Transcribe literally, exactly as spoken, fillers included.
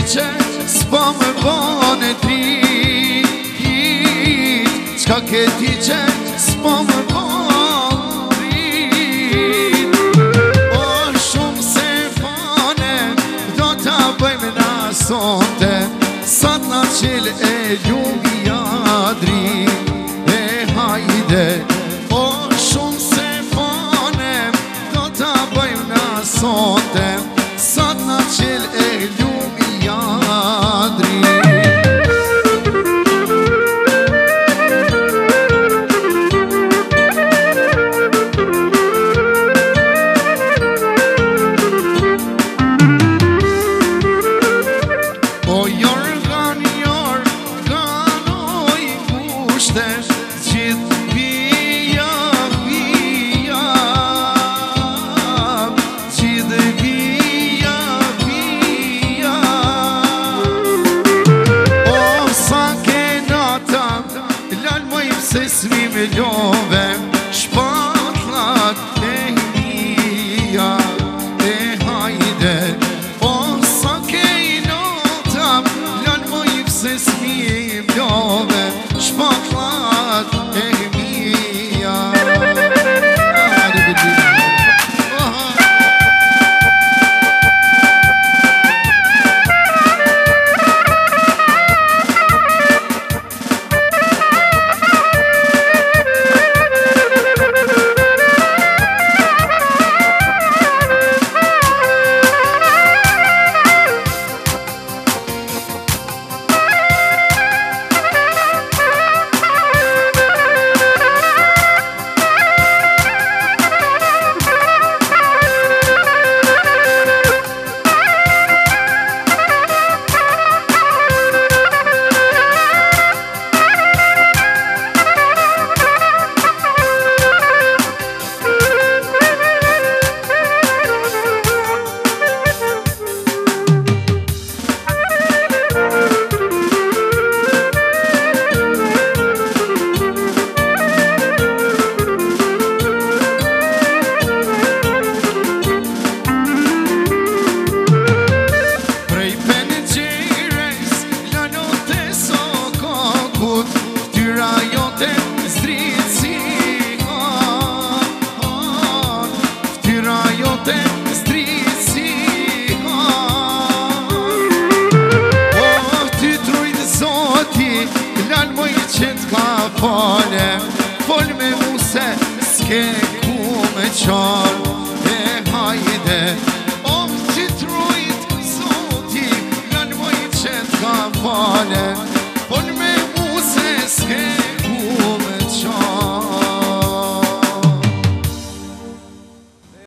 që s'po më bane drit, qka ke ti që s'po më bane drit. O shumë se fane do t'a bëjmë na sonte, sot na qil e ljubi jadrit e hajde. O shumë se fane do t'a bëjmë na sonte, sot na qil e ljubi jadrit. O jorgan, jorgan, oj kushte, gjithë vija, vija, gjithë vija, vija. O sa ke nata, lal moj pse s'mi me ljove, shpatlat e mija, e hajde. O sa ke nata, lal moj pse s'mi me ljove, shpatlat e mija. Hajde biti. Fole, fol me mu se s'ke ku me qa.